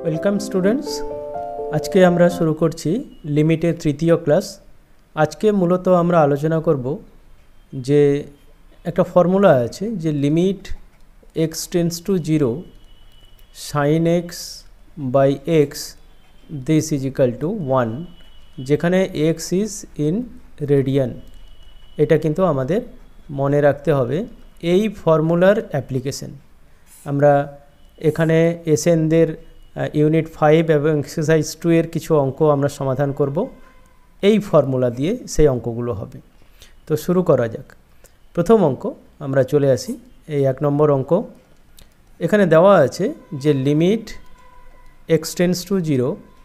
Welcome students, আজকে আমরা শুরু করছি লিমিটের তৃতীয় ক্লাস। আজকে মূলত আমরা আলোচনা করব যে একটা ফর্মুলা আছে যে limit x tends to zero sine x by x this is equal to 1, যেখানে এক্স ইজ ইন রেডিয়ান। এটা কিন্তু আমাদের মনে রাখতে হবে। এই ফর্মুলার অ্যাপ্লিকেশন আমরা এখানে এসএনদের ইউনিট 5 এবং এক্সারসাইজ 2 এর কিছু অঙ্ক আমরা সমাধান করব। এই ফর্মুলা দিয়ে সেই অঙ্কগুলো হবে। তো শুরু করা যাক। প্রথম অঙ্ক আমরা চলে আসি, এই 1 নম্বর অঙ্ক। এখানে দেওয়া আছে যে limit x tends to zero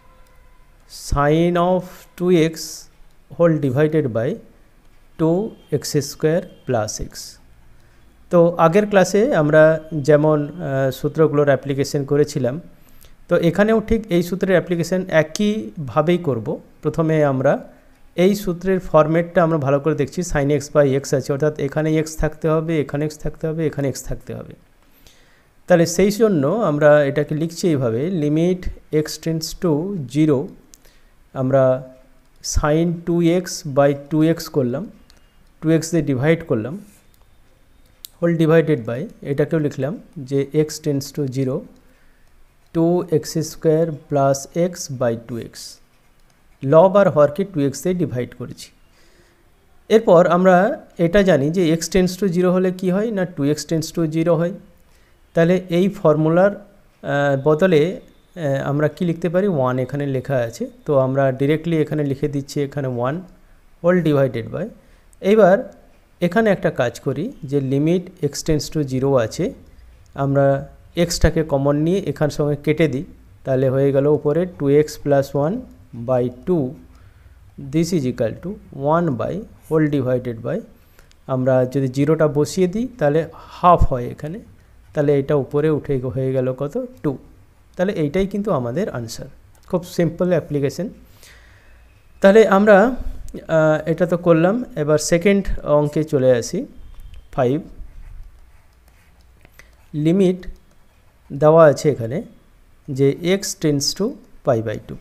sine of 2x whole divided by 2x square plus x. তো আগের ক্লাসে আমরা যেমন সূত্রগুলোর অ্যাপ্লিকেশন করেছিলাম, তো এখানেও ঠিক এই সূত্রের অ্যাপ্লিকেশন একইভাবেই করব। প্রথমে আমরা এই সূত্রের ফরম্যাটটা আমরা ভালো করে দেখছি। সাইন এক্স বাই এক্স আছে, অর্থাৎ এখানে এক্স থাকতে হবে, এখানে এক্স থাকতে হবে, এখানে এক্স থাকতে হবে। তাহলে সেই জন্য আমরা এটাকে লিখছি এইভাবে, limit x tends to zero আমরা সাইন 2x বাই 2x করলাম, 2x দিয়ে ডিভাইড করলাম, হোল ডিভাইডেড বাই এটাকেও লিখলাম যে x tends to zero 2x square plus x by 2x। লব আর হরকে 2x দিয়ে ডিভাইড করেছি। এরপর আমরা এটা জানি যে এক্স টেন্স টু জিরো হলে কি হয় না 2x টেন্স টু জিরো হয়। তাহলে এই ফর্মুলার বদলে আমরা কি লিখতে পারি, 1 এখানে লেখা আছে, তো আমরা ডিরেক্টলি এখানে লিখে দিচ্ছি এখানে 1 হোল ডিভাইডেড বাই। এইবার এখানে একটা কাজ করি যে limit x tends to zero আছে, আমরা এক্সটাকে কমন নিয়ে এখান সঙ্গে কেটে দিই, তাহলে হয়ে গেল উপরে 2x plus 1 by 2 this is equal to 1 by whole divided by, আমরা যদি জিরোটা বসিয়ে দিই তাহলে হাফ হয় এখানে, তাহলে এটা উপরে উঠে হয়ে গেল কত 2। তাহলে এইটাই কিন্তু আমাদের আনসার। খুব সিম্পল অ্যাপ্লিকেশন। তাহলে আমরা এটা তো করলাম। এবার সেকেন্ড অঙ্কে চলে আসি। 5 লিমিট দেওয়া আছে এখানে যে x tends to pi by 2,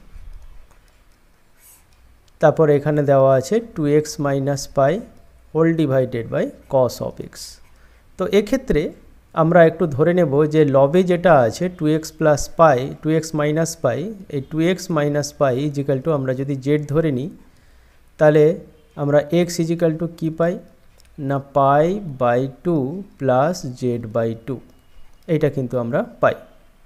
তারপর এখানে দেওয়া আছে 2x minus pi whole divided by cos of x. তো এক্ষেত্রে আমরা একটু ধরে নেব যে লবে যেটা আছে 2x প্লাস পাই 2x মাইনাস পাই, এই 2x minus pi is equal to আমরা যদি জেড ধরে নিই, তাহলে আমরা x ইজিক্যাল টু কী পাই না pi by 2 plus z by 2, এইটা কিন্তু আমরা পাই।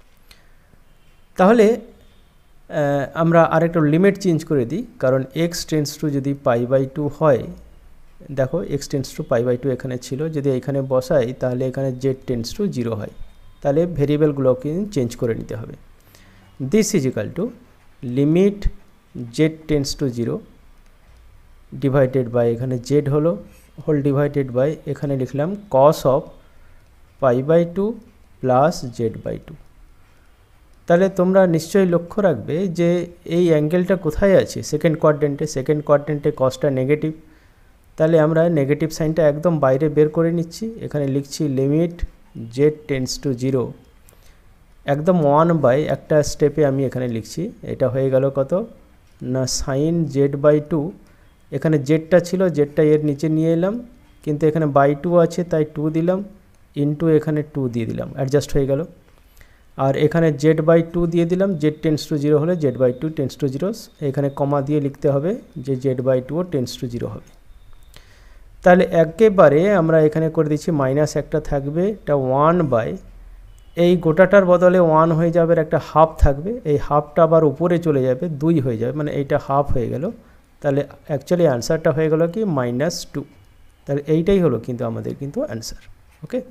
তাহলে আমরা আরেকটা লিমিট চেঞ্জ করে দিই, কারণ এক্স টেন্স টু যদি পাই বাই 2 হয়, দেখো x tends to pi by 2 এখানে ছিল, যদি এখানে বসাই তাহলে এখানে জেড টেন্স টু জিরো হয়। তাহলে ভেরিয়েবলগুলোকে চেঞ্জ করে নিতে হবে। This is equal to limit z tends to zero divided by এখানে জেড হলো হোল ডিভাইডেড বাই এখানে লিখলাম cos of pi by 2 plus z by 2। তাহলে তোমরা নিশ্চয়ই লক্ষ্য রাখবে যে এই অ্যাঙ্গেলটা কোথায় আছে, সেকেন্ড কোয়াড্রেন্টে। সেকেন্ড কোয়াড্রেন্টে কসটা নেগেটিভ, তাহলে আমরা নেগেটিভ সাইনটা একদম বাইরে বের করে নিচ্ছি। এখানে লিখছি limit z tends to zero একদম 1 বাই একটা স্টেপে আমি এখানে লিখছি, এটা হয়ে গেল কত না সাইন জেড বাই 2। এখানে জেডটা ছিল, জেডটা এর নিচে নিয়ে এলাম, কিন্তু এখানে বাই 2 আছে তাই 2 দিলাম, ইন্টু এখানে 2 দিয়ে দিলাম, অ্যাডজাস্ট হয়ে গেল। আর এখানে জেড বাই 2 দিয়ে দিলাম, জেড টেন্স টু জিরো হলে z by 2 tends to zero, এখানে কমা দিয়ে লিখতে হবে যে z by 2 tends to zero হবে। তাহলে একেবারে আমরা এখানে করে দিচ্ছি মাইনাস একটা থাকবে, এটা 1 বাই এই গোটাটার বদলে 1 হয়ে যাবে, একটা হাফ থাকবে, এই হাফটা আবার উপরে চলে যাবে 2 হয়ে যাবে, মানে এইটা হাফ হয়ে গেল। তাহলে অ্যাকচুয়ালি অ্যান্সারটা হয়ে গেল কি -2। তাহলে এইটাই হলো কিন্তু আমাদের কিন্তু অ্যান্সার। ওকে,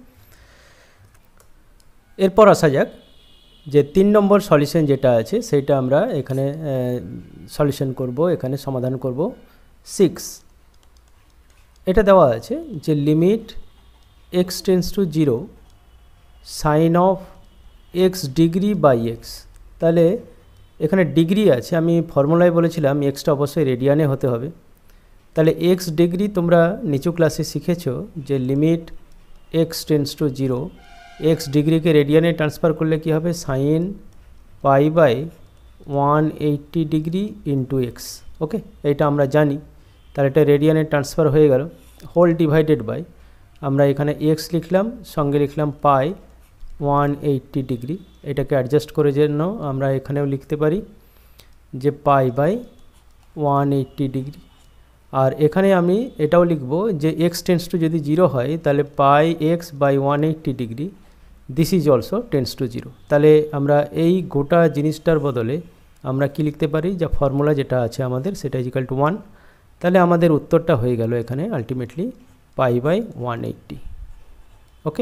এরপর আসা যাক যে 3 নম্বর সলিউশন যেটা আছে সেটা আমরা এখানে সলিউশন করব, এখানে সমাধান করব। 6 এটা দেওয়া আছে যে limit x tends to zero sine of x degree by x. তাহলে এখানে ডিগ্রি আছে, আমি ফর্মুলায় বলেছিলাম এক্সটা অবশ্যই রেডিয়ানে হতে হবে। তাহলে এক্স ডিগ্রি তোমরা নিচু ক্লাসে শিখেছো যে limit x tends to zero, x ডিগ্রিকে রেডিয়ানে ট্রান্সফার করলে কি হবে sine pi by 180 degree into x. Okay, এটা আমরা জানি, তাহলে এটা রেডিয়ানে ট্রান্সফার হয়ে গেল, হোল ডিভাইডেড বাই আমরা এখানে এক্স লিখলাম, সঙ্গে লিখলাম পাই 180 ডিগ্রি। এটাকে অ্যাডজাস্ট করে জন্য আমরা এখানেও লিখতে পারি যে পাই বাই 180 ডিগ্রি। আর এখানে আমি এটাও লিখব যে এক্স টেন্স টু যদি 0 হয় তাহলে pi x by 180 degree, this is also tends to 0। তাহলে আমরা এই গোটা জিনিসটার বদলে আমরা কি লিখতে পারি, যা ফর্মুলা যেটা আছে আমাদের সেটা ইজিক্যাল টু 1। তাহলে আমাদের উত্তরটা হয়ে গেল এখানে আলটিমেটলি পাই বাই 180। ওকে,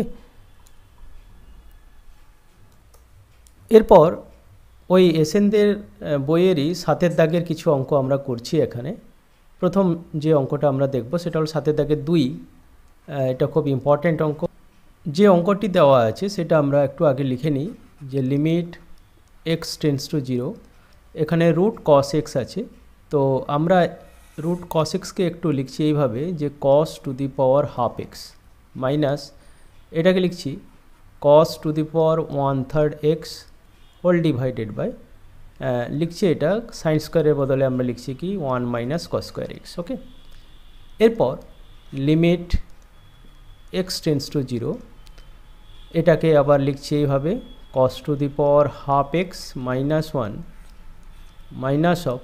এরপর ওই এসএনদের বইয়েরই 7 দাগের কিছু অঙ্ক আমরা করছি এখানে। প্রথম যে অঙ্কটা আমরা দেখব সেটা হলো 7 দাগের 2। এটা খুব ইম্পর্ট্যান্ট অঙ্ক। যে অঙ্কটি দেওয়া আছে সেটা আমরা একটু আগে লিখে নিই, যে লিমিট এক্স টেন্স টু 0, এখানে রুট কস এক্স আছে। তো আমরা রুট কস এক্সকে একটু লিখছি এইভাবে যে cos to the power half x minus এটাকে লিখছি cos to the power 1/3 x whole divided by লিখছি এটা সাইন স্কোয়ারের বদলে আমরা লিখছি কি 1 minus cos square x. Okay, এরপর লিমিট এক্স টেন্স টু 0, এটাকে আবার লিখছি এইভাবে cos to the power half x minus 1 minus of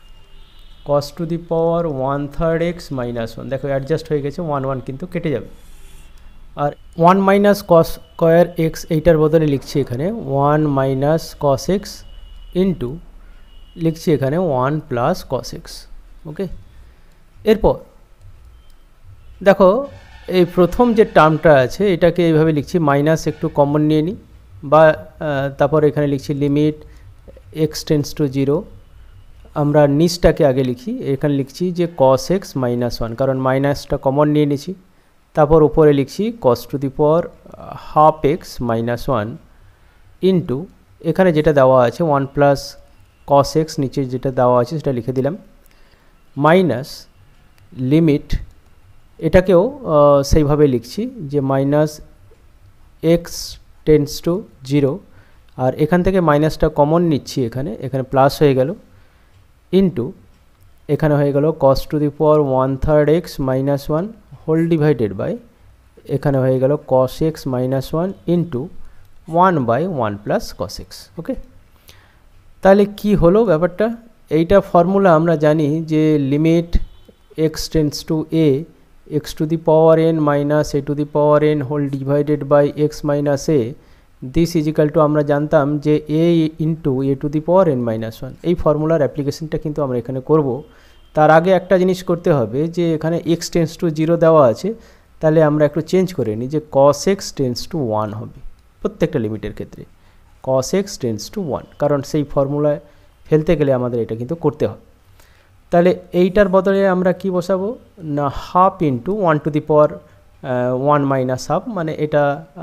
cos to the power 1/3 x minus 1। দেখো অ্যাডজাস্ট হয়ে গেছে, 1 1 কিন্তু কেটে যাবে। আর 1 মাইনাস কস স্কোয়ার এক্স এইটার বদলে লিখছি এখানে 1 মাইনাস কস এক্স ইন্টু লিখছি এখানে 1 প্লাস কস এক্স। ওকে, এরপর দেখো এই প্রথম যে টার্মটা আছে এটাকে এইভাবে লিখছি, মাইনাস একটু কমন নিয়ে নিই, বা তারপর এখানে লিখছি লিমিট এক্স টেন্স টু 0। আমরা নিচটাকে আগে লিখি, এখানে লিখছি যে কস এক্স মাইনাস 1, কারণ মাইনাসটা কমন নিয়ে নিয়েছি। তারপর উপরে লিখছি cos to the power half x minus 1 into এখানে যেটা দেওয়া আছে 1 প্লাস কস এক্স, নিচে যেটা দেওয়া আছে সেটা লিখে দিলাম, মাইনাস লিমিট এটাকেও সেইভাবে লিখছি যে মাইনাস এক্স টেন্স টু 0, আর এখান থেকে মাইনাসটা কমন নিচ্ছি, এখানে প্লাস হয়ে গেল, ইন্টু এখানে হয়ে গেল cos to the power 1/3 x minus 1 whole divided by এখানে হয়ে গেল cos x minus 1 into 1 by 1 plus cos x. Okay, তাহলে কি হলো ব্যাপারটা, এইটা ফর্মুলা আমরা জানি যে limit x tends to a x to the power n minus a to the power n whole divided by x minus a, this is equal to আমরা জানতাম যে a into A to the power n minus 1। এই ফর্মুলার অ্যাপ্লিকেশনটা কিন্তু আমরা এখানে করব। তার আগে একটা জিনিস করতে হবে যে এখানে এক্স টেন্স টু 0 দেওয়া আছে, তাহলে আমরা একটু চেঞ্জ করে নিই যে কস এক্স টেন্স টু 1 হবে প্রত্যেকটা লিমিটের ক্ষেত্রে, কস এক্স টেন্স টু 1, কারণ সেই ফর্মুলায় ফেলতে গেলে আমাদের এটা কিন্তু করতে হবে। তাহলে এইটার বদলে আমরা কি বসাবো না, half into 1 to the power 1 minus half, মানে এটা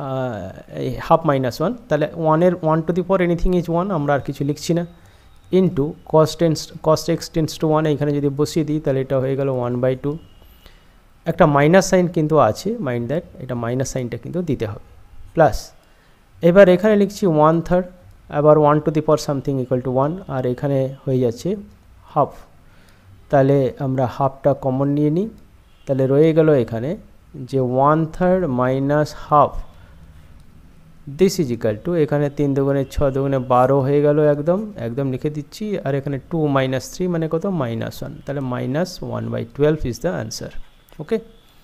হাফ মাইনাস 1, তাহলে 1 to the power anything is 1, আমরা আর কিছু লিখছি না, into cos x tends to 1 এখানে যদি বসিয়ে দিই তাহলে এটা হয়ে গেল 1/2। একটা মাইনাস সাইন কিন্তু আছে, মাইন্ড দ্যাট, এটা মাইনাস সাইনটা কিন্তু দিতে হবে, প্লাস এবার এখানে লিখছি 1/3, আবার 1 to the power something equal to 1, আর এখানে হয়ে যাচ্ছে হাফ। তাহলে আমরা হাফটা কমন নিয়ে নিই, তাহলে রয়ে গেল এখানে যে 1/3 minus half, this is equal to এখানে 3 দুগুণে 6 দুগুণে 12 হয়ে গেল, একদম লিখে দিচ্ছি, আর এখানে 2 মাইনাস 3 মানে কত -1, তাহলে minus 1/12 is the answer. Okay,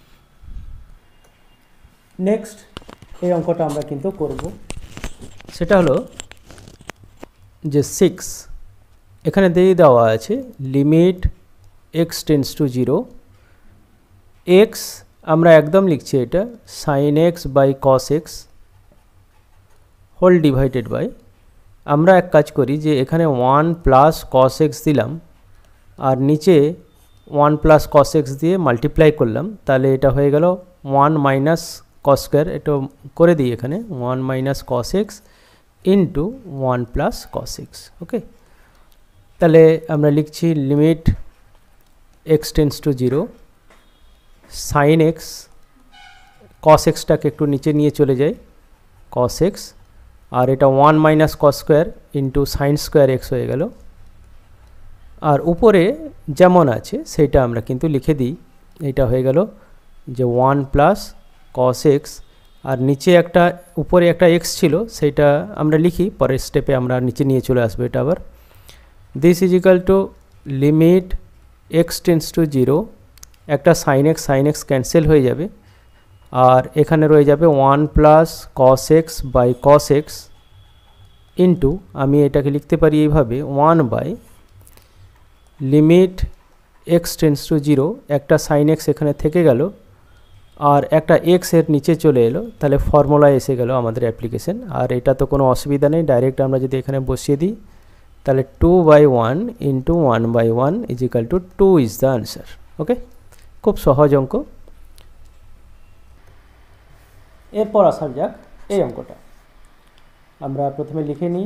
next এই অঙ্কটা আমরা কিন্তু করব, সেটা হলো যে 6, এখানে দিয়ে দেওয়া আছে limit x tends to 0, x আমরা একদম লিখছি এটা sine x by cos x whole divided by, আমরা এক কাজ করি যে এখানে 1 প্লাস কস এক্স দিলাম, আর নিচে 1 প্লাস কস এক্স দিয়ে মাল্টিপ্লাই করলাম, তাহলে এটা হয়ে গেল 1 মাইনাস কস স্কোয়ার, এটা করে দিই এখানে 1 minus cos x into 1 plus cos x. Okay, তাহলে আমরা লিখছি limit x tends to 0 sine x, cos এক্সটাকে একটু নিচে নিয়ে চলে যাই, কস এক্স আর এটা 1 minus cos square into sine square x হয়ে গেল। আর উপরে যেমন আছে সেইটা আমরা কিন্তু লিখে দিই, এইটা হয়ে গেল যে 1 প্লাস কস এক্স, আর নিচে একটা উপরে একটা এক্স ছিল সেইটা আমরা লিখি, পরের স্টেপে আমরা নিচে নিয়ে চলে আসবো এটা আবার। This is equal to limit x tends to 0, একটা সাইন এক্স ক্যান্সেল হয়ে যাবে, আর এখানে রয়ে যাবে 1 plus cos x by cos x into, আমি এটাকে লিখতে পারি এইভাবে 1 by limit x tends to 0, একটা সাইন এক্স এখানে থেকে গেল আর একটা এক্স এর নিচে চলে এলো, তাহলে ফর্মুলায় এসে গেল আমাদের অ্যাপ্লিকেশন। আর এটা তো কোনো অসুবিধা নেই, ডাইরেক্ট আমরা যদি এখানে বসিয়ে দিই তাহলে 2/1 into 1/1 is equal to 2 is the answer. Okay, খুব সহজ অঙ্ক। এরপর আসা যাক এই অঙ্কটা, আমরা প্রথমে লিখে নিই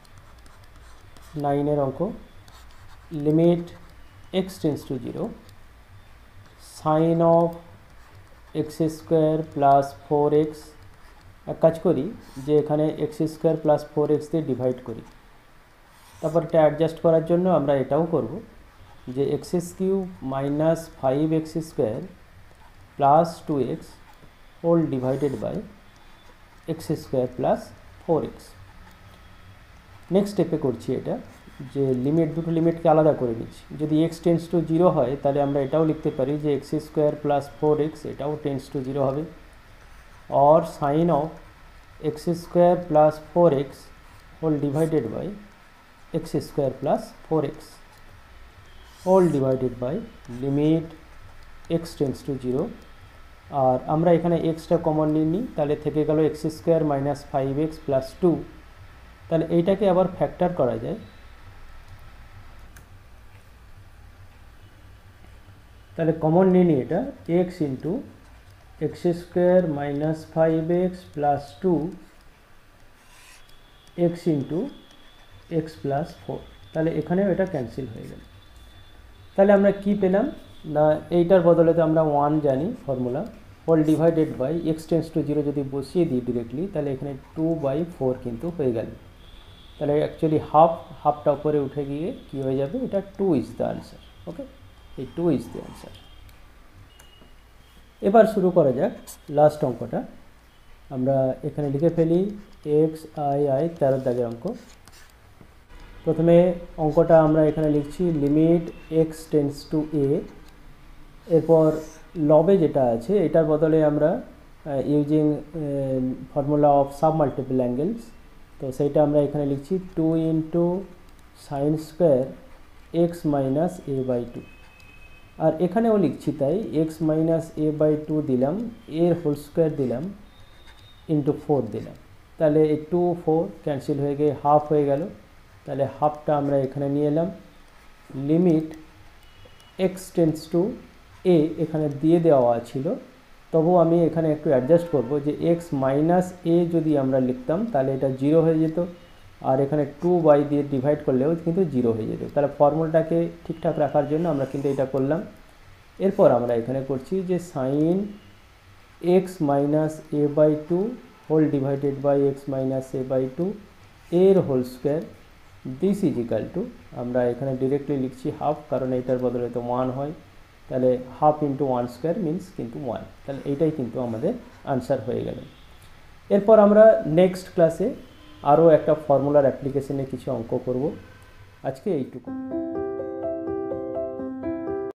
9-এর অঙ্ক। Limit x tends to 0 sine of x square plus 4x, এক কাজ করি যে এখানে এক্স স্কোয়ার প্লাস 4x দিয়ে ডিভাইড করি, তারপর এটা অ্যাডজাস্ট করার জন্য আমরা এটাও করব যে x cube minus 5x square plus 2x whole divided by x square plus 4x। Next স্টেপে করছি এটা যে দুটো লিমিটকে আলাদা করে নিচ্ছি। যদি এক্স টেন্স টু 0 হয় তাহলে আমরা এটাও লিখতে পারি যে এক্স স্কোয়ার প্লাস 4x এটাও টেন্স টু 0 হবে, or sine of x square plus 4x whole divided by x square plus 4x whole divided by limit x tends to 0। আর আমরা এখানে এক্সটা কমন নিই, তাহলে থেকে গেল x square minus 5x plus 2, তাহলে এইটাকে আবার ফ্যাক্টর করা যায়, তাহলে কমন নিয়ে নিই এটা x into x square minus 5x plus 2 x into x plus 4, তাহলে এখানেও এটা ক্যান্সেল হয়ে গেল। তাহলে আমরা কি পেলাম না, এইটার বদলে তো আমরা 1 জানি formula, whole divided by x tends to 0 যদি বসিয়ে দিই ডিরেক্টলি তাহলে এখানে 2/4 কিন্তু হয়ে গেল। তাহলে অ্যাকচুয়ালি হাফটা উপরে উঠে গিয়ে কী হয়ে যাবে, এটা 2 ইজ দ্য আনসার। ওকে, এই 2 ইজ দ্য আনসার। এবার শুরু করা যাক লাস্ট অঙ্কটা। আমরা এখানে লিখে ফেলি xi 13 দাগের অঙ্ক। প্রথমে অঙ্কটা আমরা এখানে লিখছি limit x tends to a, এরপর লবে যেটা আছে এটার বদলে আমরা using formula of sub multiple angles, তো সেইটা আমরা এখানে লিখছি 2 into sine square x minus a/2, আর এখানেও লিখছি তাই এক্স মাইনাস a/2 দিলাম, এর হোল স্কোয়ার দিলাম ইন্টু 4 দিলাম, তাহলে এই 2 4 ক্যান্সেল হয়ে গিয়ে হাফ হয়ে গেল, তাহলে হাফটা আমরা এখানে নিয়ে এলাম। Limit x tends to a এখানে দিয়ে দেওয়া ছিল, তবু আমি এখানে একটু অ্যাডজাস্ট করব যে এক্স মাইনাস a যদি আমরা লিখতাম তাহলে এটা 0 হয়ে যেত, আর এখানে 2 দিয়ে ডিভাইড করলেও কিন্তু 0 হয়ে যেত, তাহলে ফর্মুলাটাকে ঠিকঠাক রাখার জন্য আমরা কিন্তু এটা করলাম। এরপর আমরা এখানে করছি যে sine x minus a/2 whole divided by x minus a/2 এর whole square, this is equal to, আমরা এখানে ডিরেক্টলি লিখছি হাফ, কারণ এইটার বদলে তো 1 হয়, তাহলে হাফ ইন্টু 1 স্কোয়ার মিনস কিন্তু 1, তাহলে এইটাই কিন্তু আমাদের আনসার হয়ে গেল। এরপর আমরা নেক্সট ক্লাসে আরও একটা ফর্মুলার অ্যাপ্লিকেশনে কিছু অঙ্ক করব। আজকে এইটুকু।